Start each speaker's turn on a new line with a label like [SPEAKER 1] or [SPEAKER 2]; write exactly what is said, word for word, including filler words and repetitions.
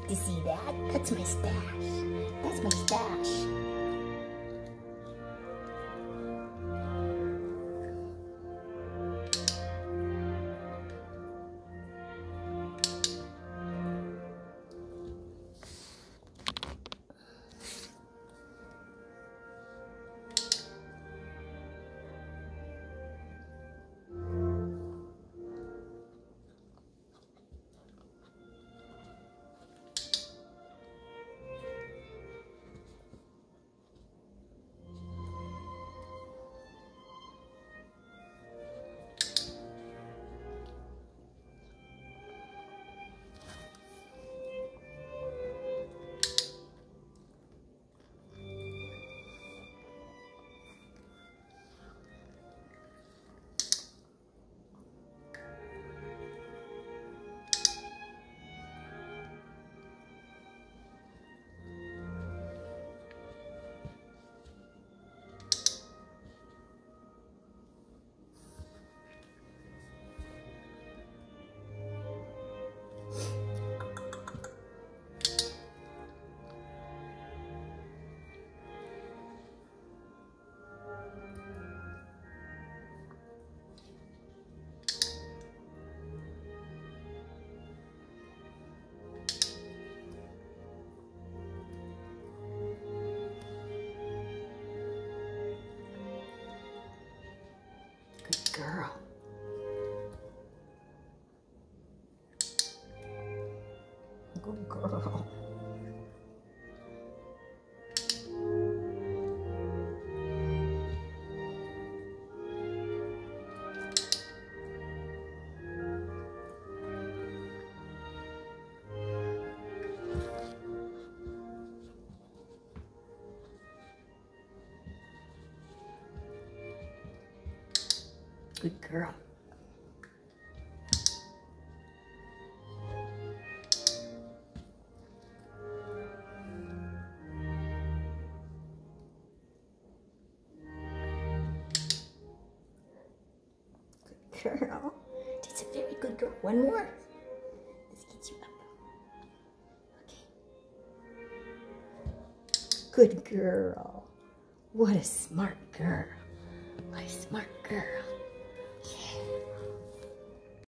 [SPEAKER 1] to see that. That's my stash. That's my stash. Good girl. Good girl. Good girl. Good girl. That's a very good girl. One more. Let's get you up. Okay. Good girl. What a smart girl. What a smart girl.